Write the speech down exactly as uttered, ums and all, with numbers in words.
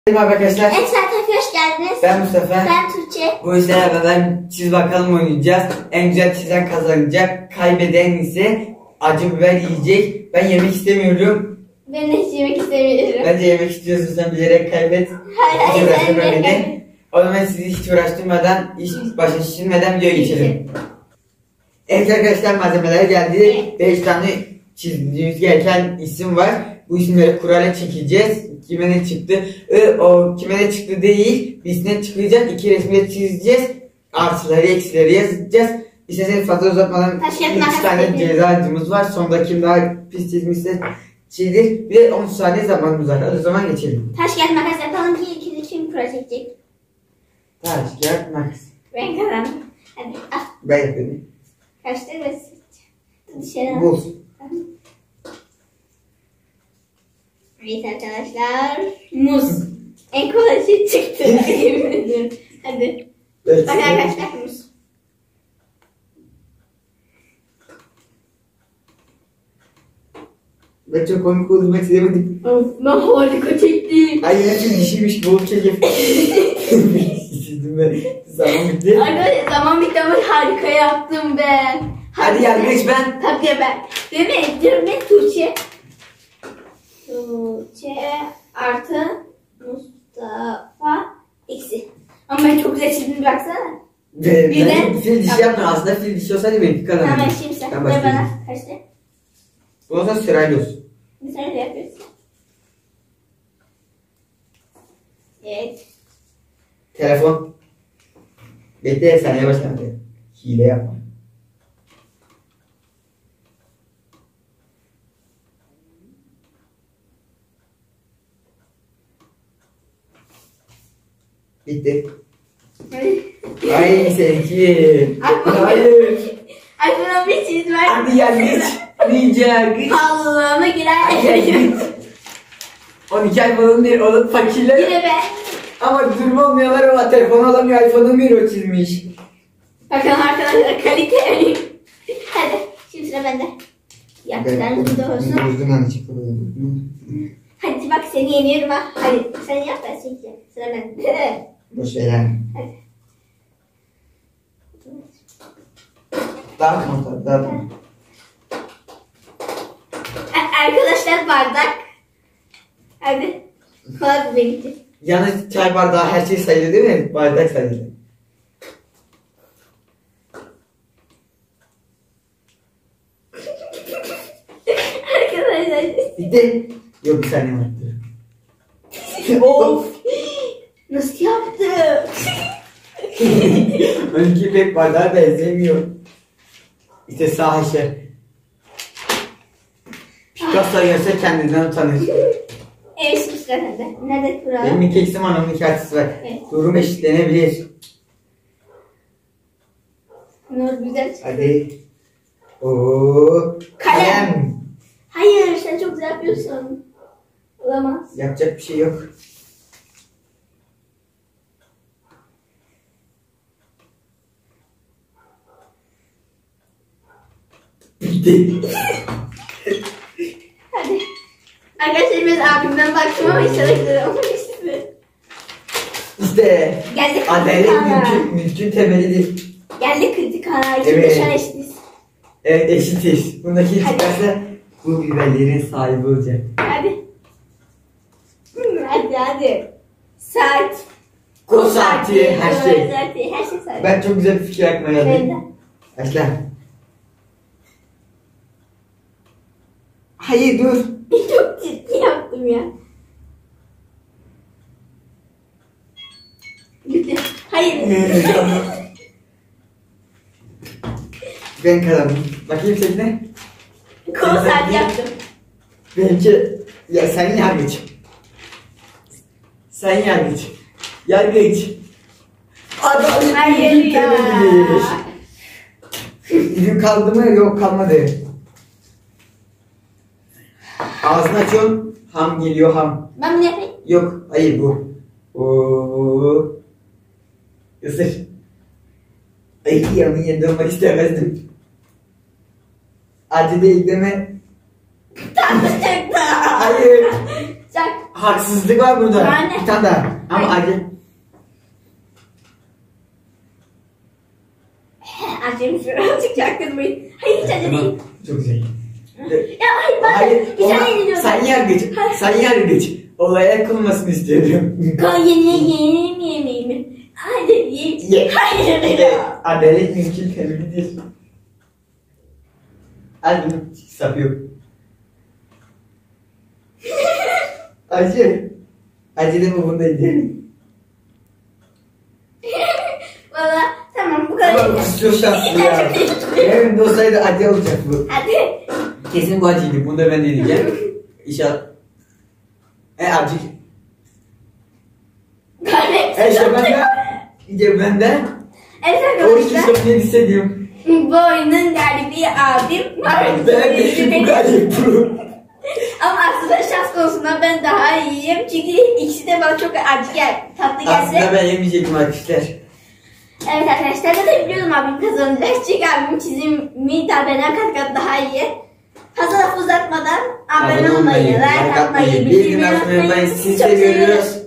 Merhaba arkadaşlar. Eksert'e hoş geldiniz. Ben Mustafa. Ben Tuğçe. Bu işle beraber çiz bakalım oynayacağız. En güzel çizen kazanacak. Kaybeden ise acı biber yiyecek. Ben yemek istemiyorum. Ben de hiç yemek istemiyorum. Bence yemek istiyorsun, sen bilerek kaybet. Hayır hayır. Hiç uğraştırma Ben de beni. O zaman sizi hiç uğraştırmadan, hiç başa şişirmeden videoya geçelim. Evet arkadaşlar, malzemeler geldi. beş tane çizdiğimiz gereken isim var. Bu isimleri kurayla çekeceğiz. Kime ne çıktı? Ee, o kime ne çıktı değil. Birisine çıkacak. İki resmi çizeceğiz. Artıları eksileri yazacağız. İsterseniz fazla uzatmadan iki tane cezacımız var. Sonunda kim daha pis çizmişse çizdir. Ve on saniye zamanımız var. Hadi o zaman geçelim. Taş kağıt makas yapalım ki ikili kim kura çekecek? Taş kağıt makas. Ben kazandım. Hadi al. Ben yapayım. Kaçtır ve seç. Dışarı. Bul. Evet arkadaşlar. Muz. En kolay şey çıktı. Yemin ediyorum. Hadi. Evet. Bak arkadaşlar muz. Ben çok komik oldum, ben çizemedim. Of, ben harika çektim. Ay ne çok dişiymiş, bol çekip. Çizdim ben. Zaman bitti. Arkadaşlar zaman bitti ama harika yaptım ben. Hadi yargıç ben. Tabii ben. Değil mi? Diyorum ben Tuğçe. Tuğçe artı Mustafa eksi. Ama ben çok güzel çizdim, baksana. Ben, Bir ben de- fil dişi yaptım. Aslında fil dişi olsaydı benimki kazanırdı. Tamam şimdi sen. Ben Ver başlayayım. bana. Kaçtı? Bundan sonra sırayla olsun. Bir tane de yapıyoruz. Evet. Telefon. Bekle, sen yavaş yavaş. Hile yapma. Bitti. Ay seninki. Hayır. Ay buna bir çiz ver. Hadi yargıç. Hadi yargıç. Allah'ıma girer. on iki ay falan değil, onun fakirler. Yine ben. Ama durum olmayanlar ama telefon alamıyor, iPhone'un bir o çizmiş. Bakın arkadaşlar kalite. Hadi şimdi sıra bende. Yaptıklarınız da olsun. Bozdum yanlışlıkla. Hadi bak seni yeniyorum ha. Hadi sen yap, ben çekeceğim. Sıra bende. Boş ver yani. Hadi. Daha kontak, daha kontak. A- Arkadaşlar bardak. Hadi. Kolay bir benimki. Yalnız çay bardağı her şey sayılır değil mi? Bardak sayılır. Arkadaşlar. Bitti. Yok, bir saniye var. Of. Nasıl yaptım? Önce pek bardağa benzemiyor. İşte sağ işe. Picasso görse kendinden utanır. Evet şimdi sıra bende. Nerede kura? Benim iki eksim var, onun iki artısı var. Evet. Durum eşitlenebilir. Nur güzel çıktı. Hadi. Oo. Kalem. Hayır sen çok güzel yapıyorsun. Olamaz. Yapacak bir şey yok. Bitti. Hadi. Arkadaşlar biz abimden baktım ama inşallah güzel olmuştur. İşte Geldi adalet kritik ana. mülkün, mülkün temelidir. Geldi kritik ana. İkimiz Evet. de şu an eşitiz. Evet, eşitiz. Bundaki Hadi. çıkarsa bu biberlerin sahibi olacak. Hadi. Hmm, hadi hadi. Saat. Kol saati, her şey. Kol saati, her şey saat. Ben çok güzel bir fikir aklıma Ben geldi. de. Başla. Hayır dur. Çok ciddi yaptım ya. Bitti. Hayır. Ben kazandım. Bakayım senin ne? Kol saati yaptım. Benimki... Ya sen yargıç. Sen yargıç. Yargıç. Adalet Hayır mülkün ya. temelidir. Ürün kaldı mı? Yok, kalmadı. Ağzını açıyorum. Ham geliyor, ham. Ben bunu yapayım. Yok, hayır bu. Oo. Isır. Ay, yanın yerinde olmak istemezdim. Acı değil değil mi? Tatlı çıktı. Hayır. Çak. haksızlık var burada. Aynen. Bir tane daha. Ama acı. Acıymış birazcık çaktırmayın. Hayır hiç acı değil. Çok güzel. Ya hayır ben Hayır, bir ona- tane yeniliyorum. sen yargıç, sen yargıç. Olaya kılmasını istiyorum. Kan yeni yeni mi yemeği mi? Hadi yiyeyim. Ye. Hayır ya. Adalet mümkün temelidir. Al bunu sapıyorum. Acı. Acı değil mi bunda gidelim. Valla tamam bu kadar. Ama kusur şanslı ya. Benim de olsaydı acı olacak bu. Hadi. Kesin bu acıydı. Bunu da ben deneyeceğim. İnşallah. E acı. Gayret. E işte ben de. İşte ben de. Evet O işi arkadaşlar. çok ne hissediyorum. Bu oyunun galibi abim. Ben de bu galiba. Ama aslında şans konusunda ben daha iyiyim. Çünkü ikisi de bana çok acı gel, tatlı Aslında geldi. ben yemeyecektim arkadaşlar. Evet arkadaşlar zaten biliyordum abim kazanacak. Çünkü abim çizimi daha benden kat kat daha iyi. Fazla laf uzatmadan abone olmayı, like atmayı, bildirimleri unutmayın. Sizi Çok seviyoruz. seviyoruz.